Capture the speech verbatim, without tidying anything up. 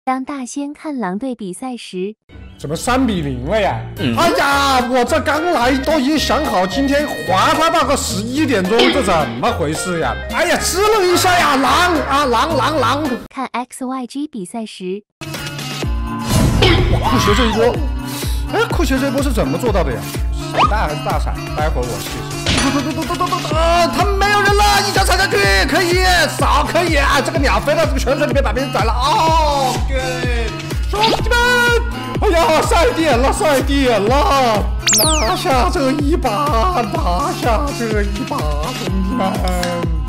当大仙看狼队比赛时， 怎么三比零了呀？嗯、哎呀，我这刚来都已经想好今天划他到个十一点钟，这怎么回事呀？哎呀，支棱一下呀，狼啊，狼狼狼！ 看 X Y G 比赛时， 哇，酷学这一波，哎，酷学这一波是怎么做到的呀？闪大还是大闪？待会儿我试试。嘟嘟嘟嘟嘟嘟嘟！啊，他没有人了，一脚踩下去，可以扫，可以啊！这个鸟飞到这个泉水里面把别人宰了，哦，对，兄弟们，哎呀，晒点了，晒点了，拿下这一把，拿下这一把，兄弟们！